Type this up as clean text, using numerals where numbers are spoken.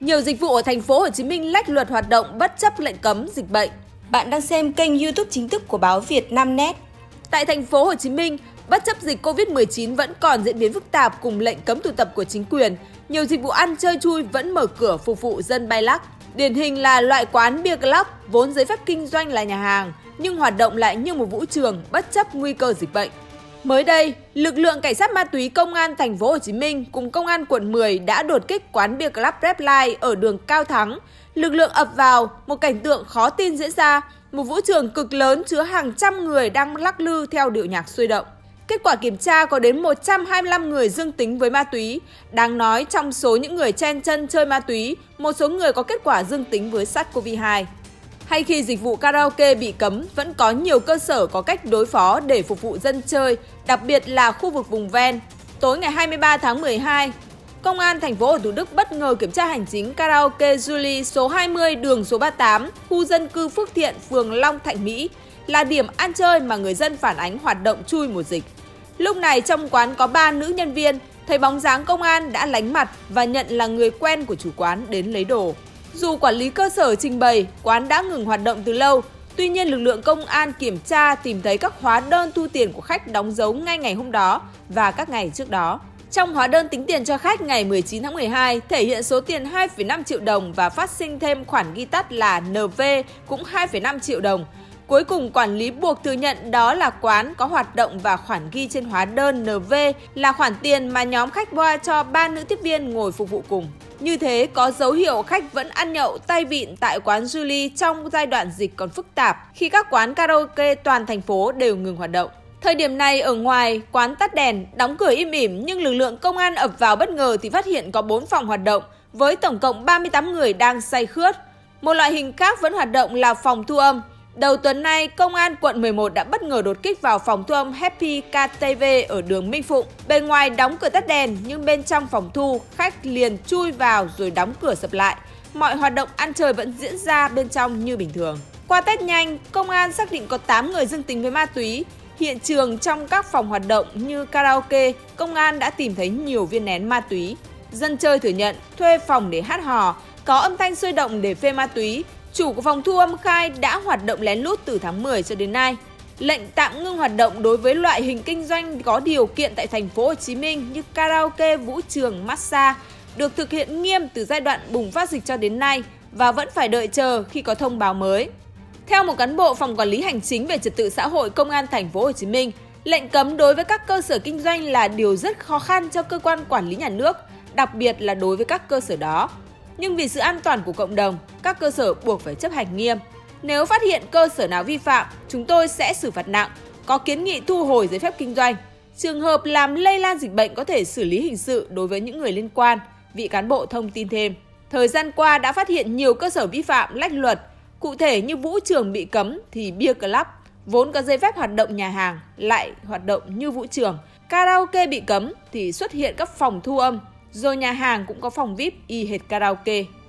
Nhiều dịch vụ ở thành phố Hồ Chí Minh lách luật hoạt động bất chấp lệnh cấm dịch bệnh. Bạn đang xem kênh YouTube chính thức của báo Vietnamnet. Tại thành phố Hồ Chí Minh, bất chấp dịch Covid-19 vẫn còn diễn biến phức tạp cùng lệnh cấm tụ tập của chính quyền, nhiều dịch vụ ăn chơi chui vẫn mở cửa phục vụ dân bay lắc. Điển hình là loại quán Beer Club vốn giấy phép kinh doanh là nhà hàng nhưng hoạt động lại như một vũ trường bất chấp nguy cơ dịch bệnh. Mới đây, lực lượng cảnh sát ma túy công an thành phố Hồ Chí Minh cùng công an quận 10 đã đột kích quán Beer Club Reply ở đường Cao Thắng. Lực lượng ập vào, một cảnh tượng khó tin diễn ra, một vũ trường cực lớn chứa hàng trăm người đang lắc lư theo điệu nhạc sôi động. Kết quả kiểm tra có đến 125 người dương tính với ma túy. Đáng nói trong số những người chen chân chơi ma túy, một số người có kết quả dương tính với SARS-CoV-2. Hay khi dịch vụ karaoke bị cấm, vẫn có nhiều cơ sở có cách đối phó để phục vụ dân chơi, đặc biệt là khu vực vùng ven. Tối ngày 23 tháng 12, Công an thành phố Thủ Đức bất ngờ kiểm tra hành chính karaoke Julie số 20 đường số 38, khu dân cư Phước Thiện, phường Long Thạnh Mỹ, là điểm ăn chơi mà người dân phản ánh hoạt động chui mùa dịch. Lúc này trong quán có 3 nữ nhân viên, thấy bóng dáng công an đã lánh mặt và nhận là người quen của chủ quán đến lấy đồ. Dù quản lý cơ sở trình bày quán đã ngừng hoạt động từ lâu, tuy nhiên lực lượng công an kiểm tra tìm thấy các hóa đơn thu tiền của khách đóng dấu ngay ngày hôm đó và các ngày trước đó. Trong hóa đơn tính tiền cho khách ngày 19 tháng 12 thể hiện số tiền 2,5 triệu đồng và phát sinh thêm khoản ghi tắt là NV cũng 2,5 triệu đồng. Cuối cùng quản lý buộc thừa nhận đó là quán có hoạt động và khoản ghi trên hóa đơn NV là khoản tiền mà nhóm khách boa cho 3 nữ tiếp viên ngồi phục vụ cùng. Như thế có dấu hiệu khách vẫn ăn nhậu tay vịn tại quán Julie trong giai đoạn dịch còn phức tạp khi các quán karaoke toàn thành phố đều ngừng hoạt động. Thời điểm này ở ngoài, quán tắt đèn, đóng cửa im ỉm nhưng lực lượng công an ập vào bất ngờ thì phát hiện có 4 phòng hoạt động với tổng cộng 38 người đang say khướt. Một loại hình khác vẫn hoạt động là phòng thu âm. Đầu tuần này, Công an quận 11 đã bất ngờ đột kích vào phòng thu âm Happy KTV ở đường Minh Phụng. Bề ngoài đóng cửa tắt đèn nhưng bên trong phòng thu, khách liền chui vào rồi đóng cửa sập lại. Mọi hoạt động ăn chơi vẫn diễn ra bên trong như bình thường. Qua test nhanh, công an xác định có 8 người dương tính với ma túy. Hiện trường trong các phòng hoạt động như karaoke, công an đã tìm thấy nhiều viên nén ma túy. Dân chơi thừa nhận thuê phòng để hát hò, có âm thanh sôi động để phê ma túy. Chủ của phòng thu âm khai đã hoạt động lén lút từ tháng 10 cho đến nay. Lệnh tạm ngưng hoạt động đối với loại hình kinh doanh có điều kiện tại thành phố Hồ Chí Minh như karaoke, vũ trường, massage được thực hiện nghiêm từ giai đoạn bùng phát dịch cho đến nay và vẫn phải đợi chờ khi có thông báo mới. Theo một cán bộ phòng quản lý hành chính về trật tự xã hội Công an thành phố Hồ Chí Minh, lệnh cấm đối với các cơ sở kinh doanh là điều rất khó khăn cho cơ quan quản lý nhà nước, đặc biệt là đối với các cơ sở đó. Nhưng vì sự an toàn của cộng đồng, các cơ sở buộc phải chấp hành nghiêm. Nếu phát hiện cơ sở nào vi phạm, chúng tôi sẽ xử phạt nặng, có kiến nghị thu hồi giấy phép kinh doanh. Trường hợp làm lây lan dịch bệnh có thể xử lý hình sự đối với những người liên quan, vị cán bộ thông tin thêm. Thời gian qua đã phát hiện nhiều cơ sở vi phạm lách luật, cụ thể như vũ trường bị cấm thì Beer Club, vốn có giấy phép hoạt động nhà hàng, lại hoạt động như vũ trường. Karaoke bị cấm thì xuất hiện các phòng thu âm, rồi nhà hàng cũng có phòng VIP y hệt karaoke.